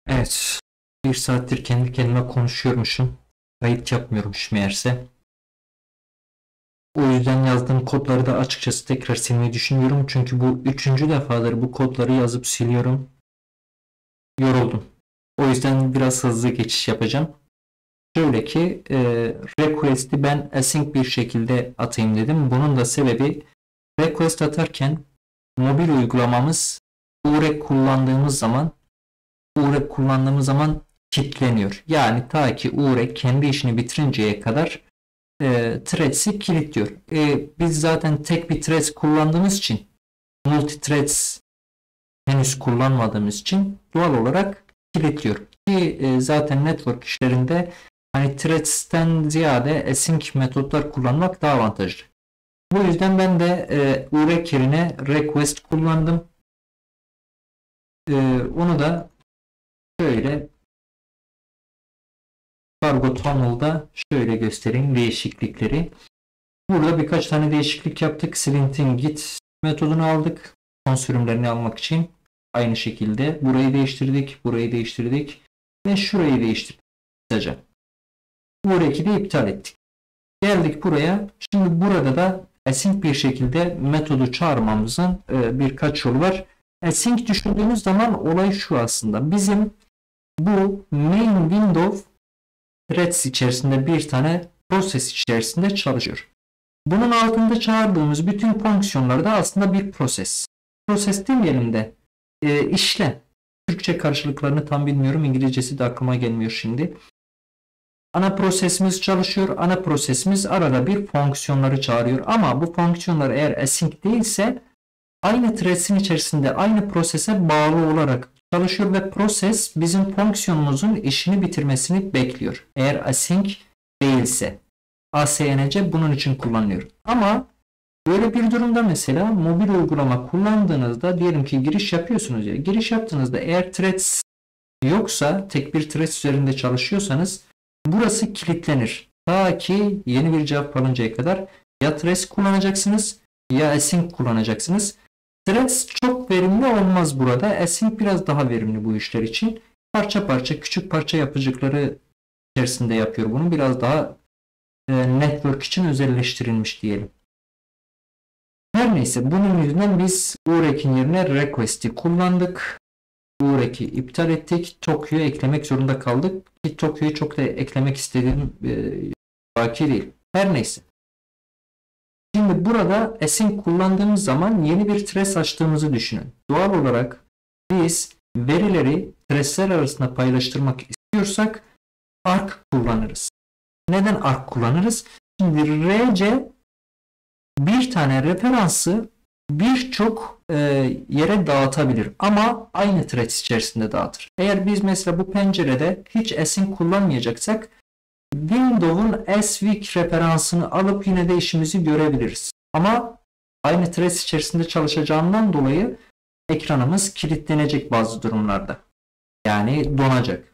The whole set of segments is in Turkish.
Evet. Bir saattir kendi kendime konuşuyormuşum. Kayıt yapmıyormuş meğerse. O yüzden yazdığım kodları da açıkçası tekrar silmeyi düşünüyorum. Çünkü bu üçüncü defadır bu kodları yazıp siliyorum. Yoruldum. O yüzden biraz hızlı geçiş yapacağım. Şöyle ki request'i ben async bir şekilde atayım dedim. Bunun da sebebi request atarken mobil uygulamamız UREC kullandığımız zaman kilitleniyor. Yani ta ki UREC kendi işini bitirinceye kadar threads'i kilitliyor. Biz zaten tek bir threads kullandığımız için, multi threads henüz kullanmadığımız için doğal olarak kilitliyor. Ki zaten network işlerinde hani threads'ten ziyade async metotlar kullanmak daha avantajlı. Bu yüzden ben de UREC yerine request kullandım. Onu da şöyle Cargo Tunnel'da şöyle göstereyim değişiklikleri. Burada birkaç tane değişiklik yaptık. Slinting git metodunu aldık. Son sürümlerini almak için. Aynı şekilde burayı değiştirdik ve şurayı değiştirdik. Kısaca. UREC'i de iptal ettik. Geldik buraya. Şimdi burada da async bir şekilde metodu çağırmamızın birkaç yolu var. Async düşündüğümüz zaman olay şu aslında. Bizim bu main window threads içerisinde bir tane proses içerisinde çalışıyor. Bunun altında çağırdığımız bütün fonksiyonlar da aslında bir proses. Proses demeyelim de işlem. Türkçe karşılıklarını tam bilmiyorum. İngilizcesi de aklıma gelmiyor şimdi. Ana prosesimiz çalışıyor. Ana prosesimiz arada bir fonksiyonları çağırıyor. Ama bu fonksiyonlar eğer async değilse aynı threads'in içerisinde aynı prosese bağlı olarak çalışıyor ve proses bizim fonksiyonumuzun işini bitirmesini bekliyor. Eğer async değilse. ASNC bunun için kullanılıyor. Ama böyle bir durumda mesela mobil uygulama kullandığınızda diyelim ki giriş yapıyorsunuz ya. Giriş yaptığınızda eğer threads yoksa tek bir thread üzerinde çalışıyorsanız burası kilitlenir. Ta ki yeni bir cevap alıncaya kadar ya threads kullanacaksınız ya async kullanacaksınız. Threads çok verimli olmaz burada. Async biraz daha verimli bu işler için. Parça parça küçük parça yapıcıkları içerisinde yapıyor bunu. Biraz daha network için özelleştirilmiş diyelim. Her neyse bunun yüzünden biz UREC'in yerine request'i kullandık. UREC'i iptal ettik. Tokyo'yu eklemek zorunda kaldık. Ki Tokyo'yu çok da eklemek istediğim vaki değil. Her neyse. Şimdi burada async kullandığımız zaman yeni bir thread açtığımızı düşünün. Doğal olarak biz verileri threadler arasında paylaştırmak istiyorsak arc kullanırız. Neden arc kullanırız? Şimdi RC bir tane referansı birçok yere dağıtabilir ama aynı thread içerisinde dağıtır. Eğer biz mesela bu pencerede hiç async kullanmayacaksak Windows'un async referansını alıp yine de işimizi görebiliriz. Ama aynı thread içerisinde çalışacağından dolayı ekranımız kilitlenecek bazı durumlarda. Yani donacak.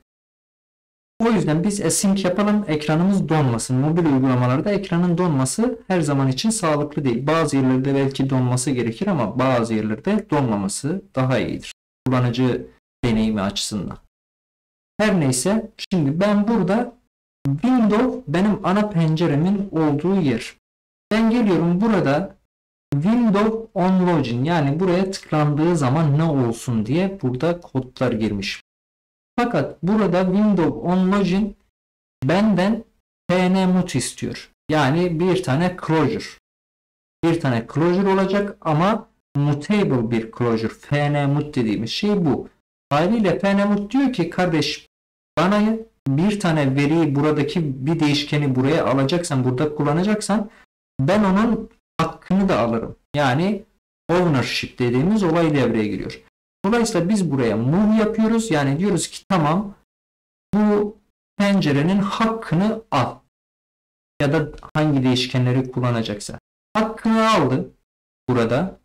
O yüzden biz async yapalım, ekranımız donmasın. Mobil uygulamalarda ekranın donması her zaman için sağlıklı değil. Bazı yerlerde belki donması gerekir ama bazı yerlerde donmaması daha iyidir. Kullanıcı deneyimi açısından. Her neyse, şimdi ben burada Windows benim ana penceremin olduğu yer. Ben geliyorum burada Windows on login, yani buraya tıklandığı zaman ne olsun diye burada kodlar girmiş. Fakat burada Windows on login benden pnmut istiyor. Yani bir tane closure. Bir tane closure olacak ama mutable bir closure. pnmut dediğimiz şey bu. Haliyle pnmut diyor ki kardeş bana bir tane veriyi, buradaki bir değişkeni buraya alacaksan, burada kullanacaksan ben onun hakkını da alırım. Yani ownership dediğimiz olay devreye giriyor. Dolayısıyla biz buraya move yapıyoruz. Yani diyoruz ki tamam bu pencerenin hakkını al. Ya da hangi değişkenleri kullanacaksa. Hakkını aldı burada.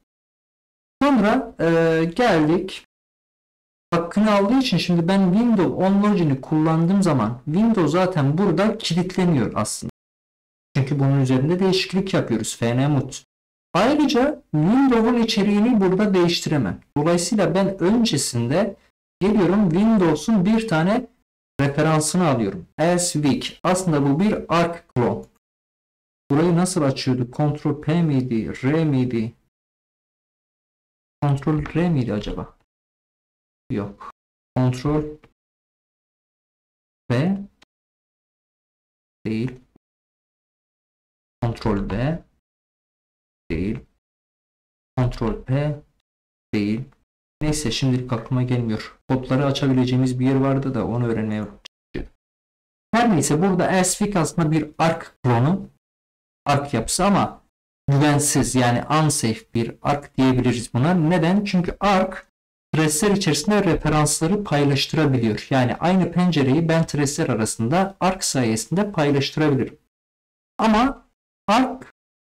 Sonra geldik. Hakkını aldığı için şimdi ben Windows on login'i kullandığım zaman Windows zaten burada kilitleniyor aslında. Çünkü bunun üzerinde değişiklik yapıyoruz. fnmut. Ayrıca Windows'un içeriğini burada değiştiremem. Dolayısıyla ben öncesinde Geliyorum Windows'un bir tane referansını alıyorum. Asvik. Aslında bu bir arc clone. Burayı nasıl açıyorduk? Ctrl P miydi? R miydi? Ctrl R miydi acaba? Yok. Ctrl V değil. Ctrl V değil. Ctrl P değil. Neyse şimdilik aklıma gelmiyor. Kodları açabileceğimiz bir yer vardı da onu öğrenmeye çalışıyorum. Her neyse burada Asvik aslında bir arc klonu. Arc yapısı ama güvensiz yani unsafe bir arc diyebiliriz buna. Neden? Çünkü arc threadler içerisinde referansları paylaştırabiliyor. Yani aynı pencereyi ben threadler arasında arc sayesinde paylaştırabilirim. Ama arc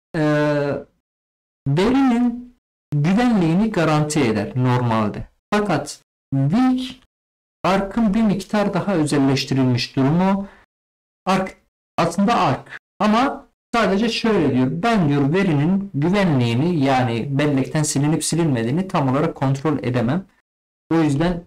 verinin güvenliğini garanti eder normalde. Fakat weak arc'ın bir miktar daha özelleştirilmiş durumu. Arc aslında arc ama sadece şöyle diyor. Ben diyor verinin güvenliğini yani bellekten silinip silinmediğini tam olarak kontrol edemem. O yüzden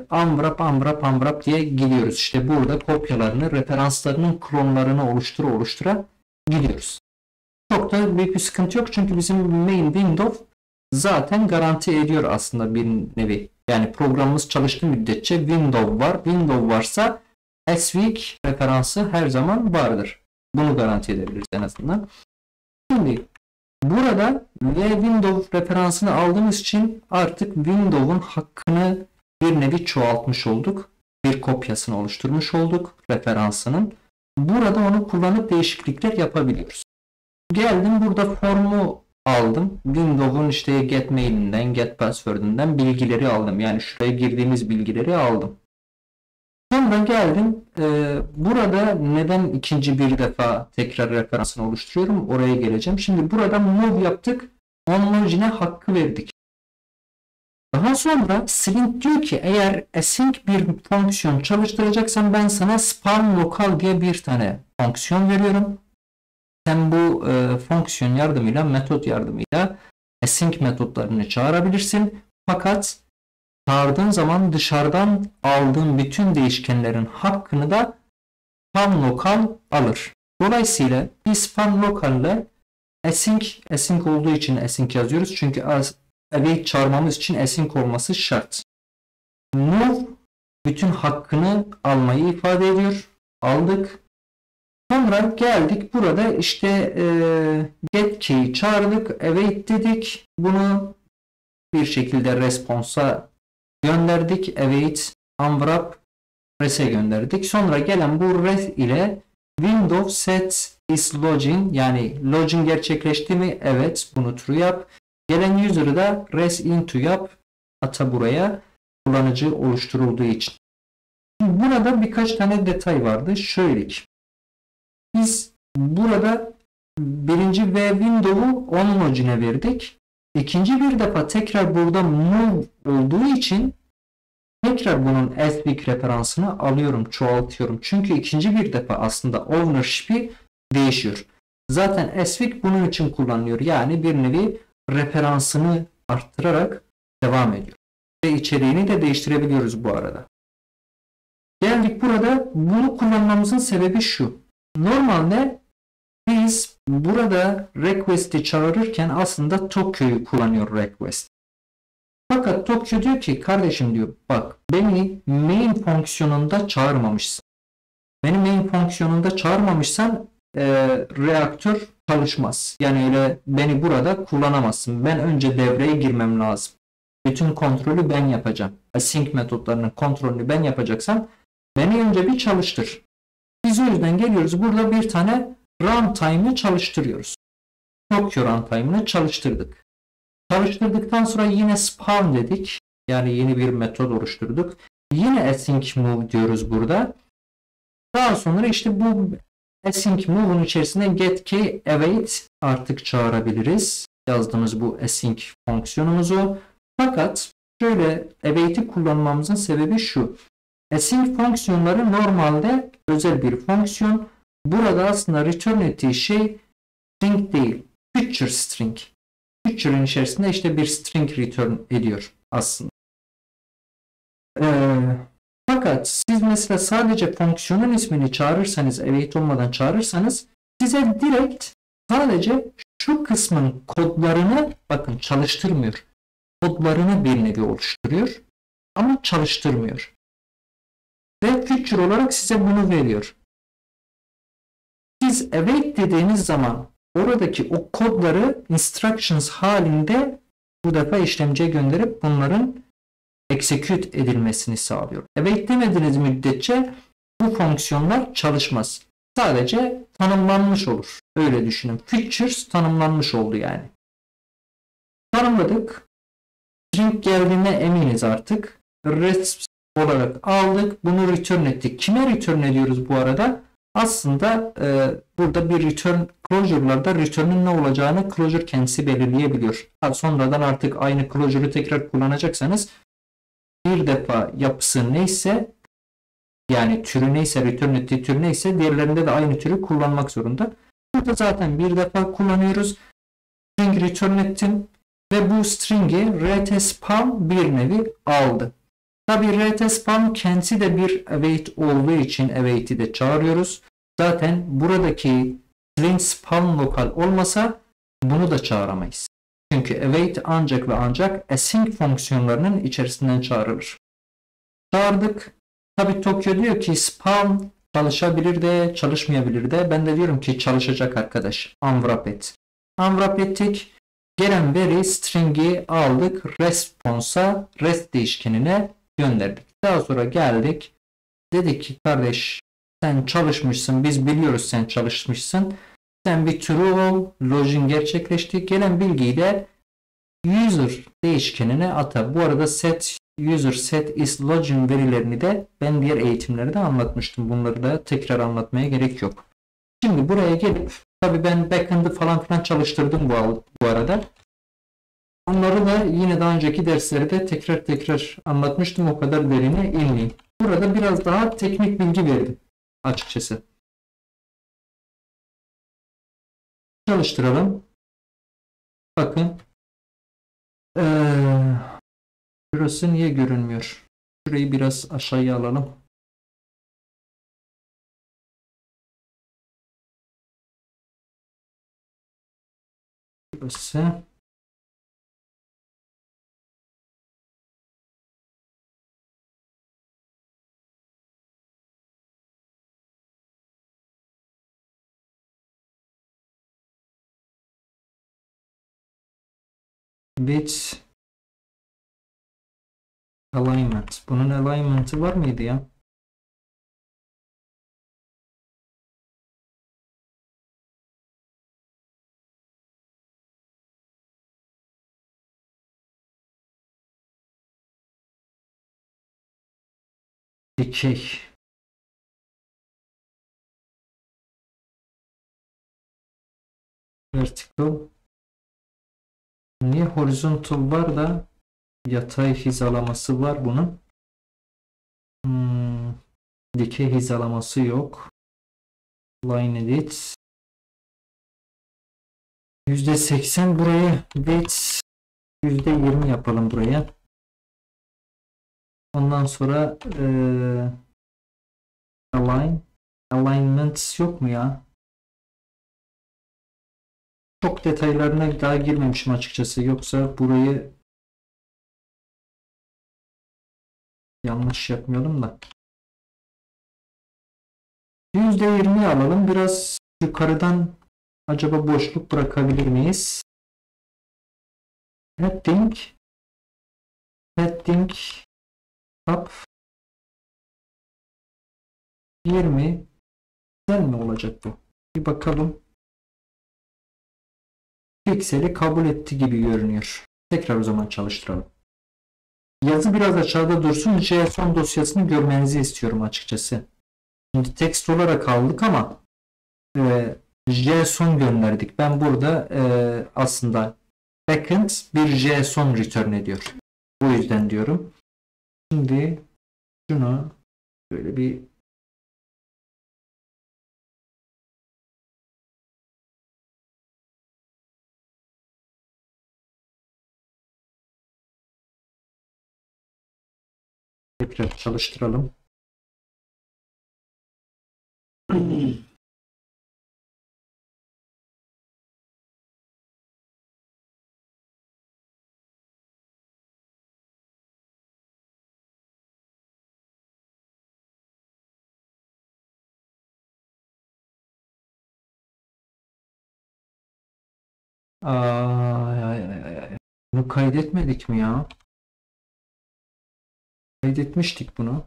unwrap diye gidiyoruz. İşte burada kopyalarını, referanslarının klonlarını oluştura gidiyoruz. Çok da büyük bir sıkıntı yok çünkü bizim main window zaten garanti ediyor aslında bir nevi. Yani programımız çalıştığı müddetçe window var. Window varsa Asvik referansı her zaman vardır. Bunu garanti edebiliriz en azından. Şimdi burada ve window referansını aldığımız için artık window'un hakkını bir nevi çoğaltmış olduk. Bir kopyasını oluşturmuş olduk referansının. Burada onu kullanıp değişiklikler yapabiliyoruz. Geldim burada formu aldım. Windows'un işte get mail'inden, get password'ünden bilgileri aldım. Yani şuraya girdiğimiz bilgileri aldım. Sonra geldim. Burada neden ikinci bir defa tekrar referansını oluşturuyorum? Oraya geleceğim. Şimdi burada move yaptık. OnLogin'e hakkı verdik. Daha sonra Slint diyor ki eğer async bir fonksiyon çalıştıracaksan ben sana spawn local diye bir tane fonksiyon veriyorum. Sen bu fonksiyon yardımıyla, metot yardımıyla async metotlarını çağırabilirsin. Fakat çağırdığın zaman dışarıdan aldığın bütün değişkenlerin hakkını da spawn local alır. Dolayısıyla biz spawn local ile async olduğu için async yazıyoruz. Çünkü await çağırmamız için async olması şart. Move bütün hakkını almayı ifade ediyor. Aldık. Sonra geldik burada işte get key'i çağırdık. Await dedik. Bunu bir şekilde response'a gönderdik. Await, unwrap, res'e gönderdik. Sonra gelen bu res ile Windows set is login yani login gerçekleşti mi? Evet. Bunu true yap. Gelen user'ı da res into yap. Ata buraya kullanıcı oluşturulduğu için. Burada birkaç tane detay vardı. Şöyle ki. Biz burada birinci ve window'u onLogin'e verdik. İkinci bir defa tekrar burada move olduğu için tekrar bunun async referansını alıyorum, çoğaltıyorum. Çünkü ikinci bir defa aslında ownership'i değişiyor. Zaten async bunun için kullanılıyor. Yani bir nevi referansını arttırarak devam ediyor. Ve içeriğini de değiştirebiliyoruz bu arada. Geldik burada bunu kullanmamızın sebebi şu. Normalde biz burada request'i çağırırken aslında Tokyo'yu kullanıyor request. Fakat Tokyo diyor ki kardeşim diyor bak beni main fonksiyonunda çağırmamışsın. Beni main fonksiyonunda çağırmamışsan reaktör çalışmaz. Yani öyle beni burada kullanamazsın. Ben önce devreye girmem lazım. Bütün kontrolü ben yapacağım. Async metotlarının kontrolünü ben yapacaksam beni önce bir çalıştır. Biz o yüzden geliyoruz burada bir tane runtime'ı çalıştırıyoruz. Tokyo runtime'ını çalıştırdık. Çalıştırdıktan sonra yine spawn dedik. Yani yeni bir metot oluşturduk. Yine async move diyoruz burada. Daha sonra işte bu async move'un içerisinde get key await artık çağırabiliriz. Yazdığımız bu async fonksiyonumuzu. Fakat şöyle await'i kullanmamızın sebebi şu. Async fonksiyonları normalde özel bir fonksiyon. Burada aslında return ettiği şey string değil. Future string. Future'ın içerisinde işte bir string return ediyor aslında. Fakat siz mesela sadece fonksiyonun ismini çağırırsanız, await olmadan çağırırsanız size direkt sadece şu kısmın kodlarını bakın çalıştırmıyor. Kodlarını bir nevi oluşturuyor ama çalıştırmıyor. Ve feature olarak size bunu veriyor. Siz await dediğiniz zaman oradaki o kodları instructions halinde bu defa işlemciye gönderip bunların execute edilmesini sağlıyor. Await demediğiniz müddetçe bu fonksiyonlar çalışmaz. Sadece tanımlanmış olur. Öyle düşünün. Features tanımlanmış oldu yani. Tanımladık. String geldiğine eminiz artık. REST olarak aldık. Bunu return ettik. Kime return ediyoruz bu arada? Aslında burada bir return closure'larda return'ün ne olacağını closure kendisi belirleyebiliyor. Sonradan artık aynı closure'u tekrar kullanacaksanız bir defa yapısı neyse yani türü neyse, return ettiği tür neyse diğerlerinde de aynı türü kullanmak zorunda. Burada zaten bir defa kullanıyoruz. String return ettim ve bu string'i rtspawn bir nevi aldı. Tabi rtspawn kendisi de bir await olduğu için await'i de çağırıyoruz. Zaten buradaki string spawn lokal olmasa bunu da çağıramayız. Çünkü await ancak ve ancak async fonksiyonlarının içerisinden çağrılır. Çağırdık. Tabi Tokyo diyor ki spawn çalışabilir de çalışmayabilir de. Ben de diyorum ki çalışacak arkadaş. Unwrap et. Unwrap ettik. Gelen veri string'i aldık. Response'a rest değişkenine gönderdik. Daha sonra geldik. Dedik ki kardeş sen çalışmışsın. Biz biliyoruz sen çalışmışsın. Sen bir true ol. Login gerçekleşti. Gelen bilgiyi de user değişkenine ata. Bu arada set user set is login verilerini de ben diğer eğitimlerde anlatmıştım. Bunları da tekrar anlatmaya gerek yok. Şimdi buraya gelip tabii ben backend'ı falan filan çalıştırdım bu arada. Onları da yine daha önceki derslerde tekrar anlatmıştım. O kadar derine inmeyeyim. Burada biraz daha teknik bilgi verdim açıkçası. Çalıştıralım. Bakın. Burası niye görünmüyor? Şurayı biraz aşağıya alalım. Burası. Width alignment. Bunun alignment'ı var mıydı ya? Dikey. Vertical. Niye horizontal var da yatay hizalaması var bunun? Dikey hizalaması yok. Line edit. %80 buraya. Width %20 yapalım buraya. Ondan sonra alignment yok mu ya? Çok detaylarına daha girmemişim açıkçası. Yoksa burayı yanlış yapmayalım da. %20 alalım. Biraz yukarıdan acaba boşluk bırakabilir miyiz? Heading up 20 güzel mi olacak bu? Bir bakalım. Pikseli kabul etti gibi görünüyor. Tekrar o zaman çalıştıralım. Yazı biraz aşağıda dursun. JSON dosyasını görmenizi istiyorum açıkçası. Şimdi text olarak aldık ama JSON gönderdik. Ben burada aslında backend bir JSON return ediyor. Bu yüzden diyorum. Şimdi şunu böyle bir Tekrar çalıştıralım. Ay, ay, ay, ay. Bunu kaydetmedik mi ya? Kaydetmiştik bunu.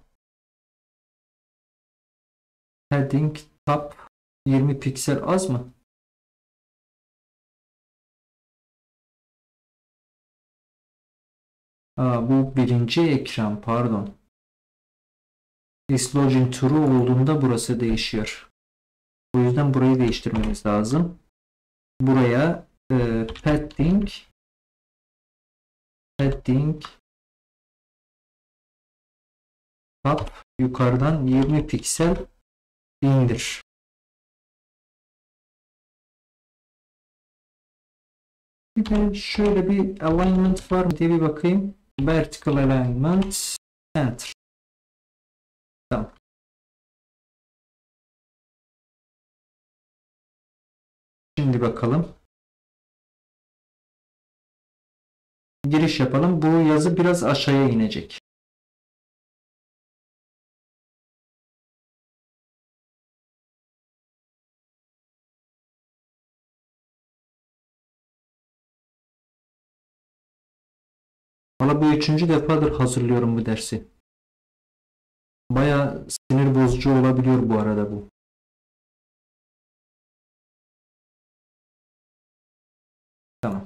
Heading top 20 piksel az mı? Bu birinci ekran, pardon. Is login true olduğunda burası değişiyor. O yüzden burayı değiştirmemiz lazım. Buraya padding top yukarıdan 20 piksel indir. Bir de şöyle bir alignment var mı diye bir bakayım. Vertical alignment center. Tamam. Şimdi bakalım. Giriş yapalım. Bu yazı biraz aşağıya inecek. Valla bu 3. defadır hazırlıyorum bu dersi. Baya sinir bozucu olabiliyor bu arada bu. Tamam.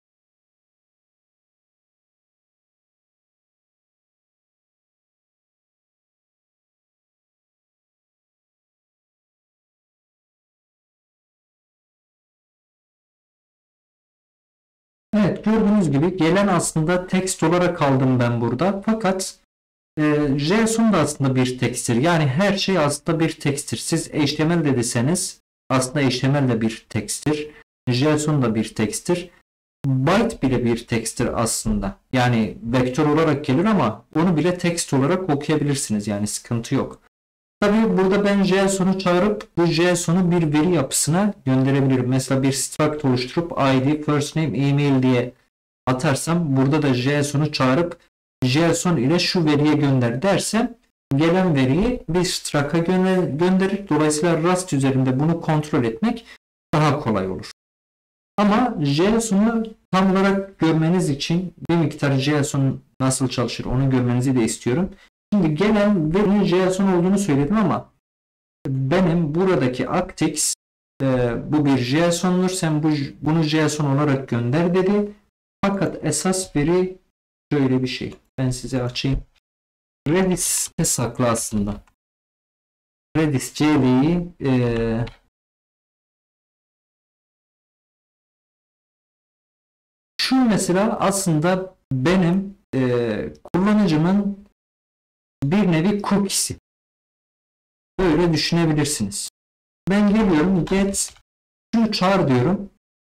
Evet, gördüğünüz gibi gelen aslında text olarak aldım ben burada. Fakat JSON da aslında bir teksttir. Yani her şey aslında bir teksttir. Siz HTML de deseniz aslında HTML de bir teksttir. JSON da bir teksttir. Byte bile bir teksttir aslında. Yani vektör olarak gelir ama onu bile text olarak okuyabilirsiniz. Yani sıkıntı yok. Tabii burada ben JSON'u çağırıp bu JSON'u bir veri yapısına gönderebilirim. Mesela bir struct oluşturup ID, first name, email diye atarsam burada da JSON'u çağırıp JSON ile şu veriye gönder dersem gelen veriyi bir struct'a gönderir. Dolayısıyla Rust üzerinde bunu kontrol etmek daha kolay olur. Ama JSON'u tam olarak görmeniz için bir miktar JSON nasıl çalışır onu görmenizi de istiyorum. Şimdi gelen verinin JSON olduğunu söyledim ama benim buradaki Actix bu bir JSON'dur. Sen bunu JSON olarak gönder dedi. Fakat esas veri şöyle bir şey. Ben size açayım. Redis'te saklı aslında. Redis CL'yi şu mesela aslında benim kullanıcımın bir nevi cookie'si. Böyle düşünebilirsiniz. Ben geliyorum get şunu çağır diyorum.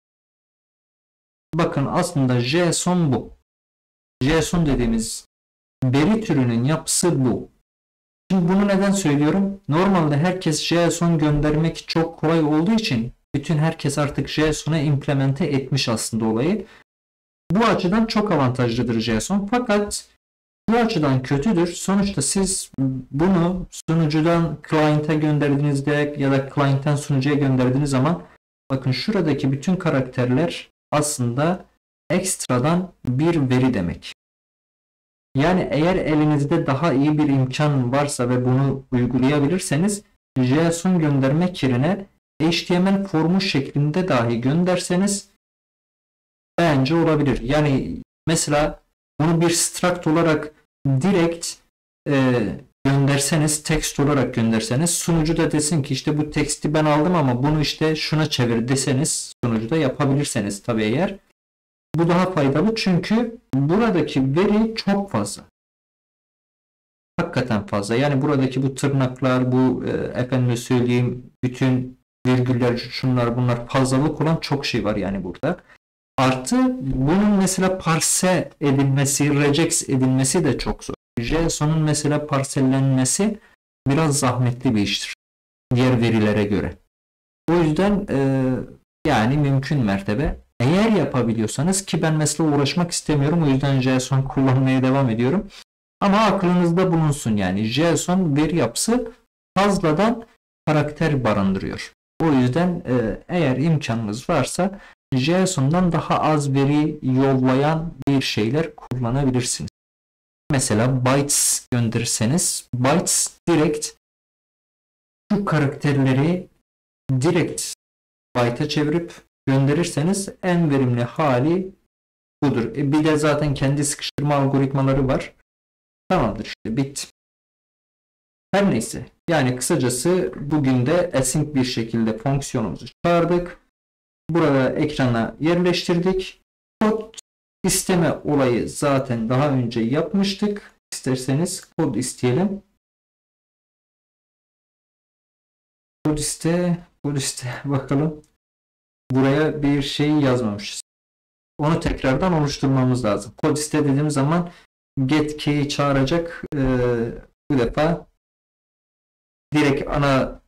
Bakın aslında JSON bu. JSON dediğimiz veri türünün yapısı bu. Şimdi bunu neden söylüyorum? Normalde herkes JSON göndermek çok kolay olduğu için bütün herkes artık JSON'a implemente etmiş aslında olayı. Bu açıdan çok avantajlıdır JSON. Fakat bu açıdan kötüdür. Sonuçta siz bunu sunucudan client'a gönderdiğinizde ya da client'ten sunucuya gönderdiğiniz zaman bakın şuradaki bütün karakterler aslında ekstradan bir veri demek. Yani eğer elinizde daha iyi bir imkan varsa ve bunu uygulayabilirseniz JSON göndermek yerine HTML formu şeklinde dahi gönderseniz bence olabilir. Yani mesela bunu bir struct olarak direkt gönderseniz, text olarak gönderseniz sunucu da desin ki işte bu teksti ben aldım ama bunu işte şuna çevir deseniz sunucuda yapabilirseniz tabii eğer. Bu daha faydalı çünkü buradaki veri çok fazla. Hakikaten fazla. Yani buradaki bu tırnaklar, bu efendime söyleyeyim bütün virgüller, şunlar bunlar fazlalık olan çok şey var yani burada. Artı bunun mesela parse edilmesi, regex edilmesi de çok zor. JSON'un mesela parsellenmesi biraz zahmetli bir iştir diğer verilere göre. O yüzden yani mümkün mertebe eğer yapabiliyorsanız, ki ben mesela uğraşmak istemiyorum, o yüzden JSON kullanmaya devam ediyorum. Ama aklınızda bulunsun, yani JSON veri yapısı fazladan karakter barındırıyor. O yüzden eğer imkanınız varsa JSON'dan daha az veri yollayan bir şeyler kullanabilirsiniz. Mesela bytes gönderirseniz, bytes direkt şu karakterleri direkt byte'a çevirip gönderirseniz en verimli hali budur. Bir de zaten kendi sıkıştırma algoritmaları var. Tamamdır, işte bitti. Her neyse. Yani kısacası bugün de async bir şekilde fonksiyonumuzu çağırdık. Burada ekrana yerleştirdik. Kod isteme olayı zaten daha önce yapmıştık. İsterseniz kod isteyelim. Kod iste bakalım. Buraya bir şey yazmamışız. Onu tekrardan oluşturmamız lazım. Kod iste dediğim zaman get key'i çağıracak. Bu defa direkt ana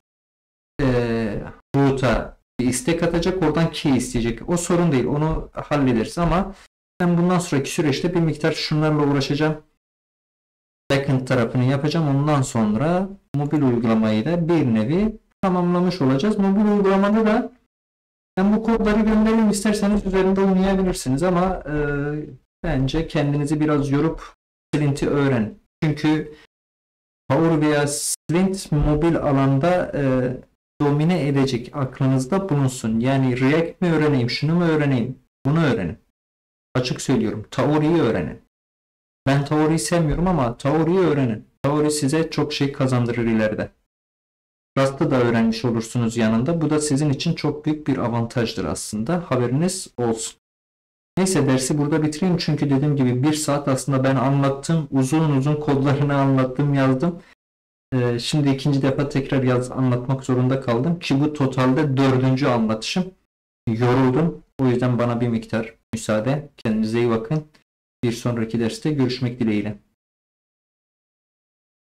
root'a bir istek atacak. Oradan key isteyecek. O sorun değil. Onu hallederiz ama ben bundan sonraki süreçte bir miktar şunlarla uğraşacağım. Backend tarafını yapacağım. Ondan sonra mobil uygulamayı da bir nevi tamamlamış olacağız. Mobil uygulamada da ben bu kodları göndereyim, isterseniz üzerinde oynayabilirsiniz ama bence kendinizi biraz yorup Slint'i öğrenin. Çünkü Power veya Slint mobil alanda domine edecek, aklınızda bulunsun. Yani React mi öğreneyim, şunu mu öğreneyim, bunu öğrenin. Açık söylüyorum, Taori'yi öğrenin. Ben Taori'yi sevmiyorum ama Taori'yi öğrenin. Taori size çok şey kazandırır ileride. Rust'ı da öğrenmiş olursunuz yanında. Bu da sizin için çok büyük bir avantajdır aslında. Haberiniz olsun. Neyse, dersi burada bitireyim. Çünkü dediğim gibi 1 saat aslında ben anlattım. Uzun uzun kodlarını anlattım, yazdım. Şimdi ikinci defa tekrar anlatmak zorunda kaldım. Ki bu totalde 4. anlatışım. Yoruldum. O yüzden bana bir miktar müsaade. Kendinize iyi bakın. Bir sonraki derste görüşmek dileğiyle.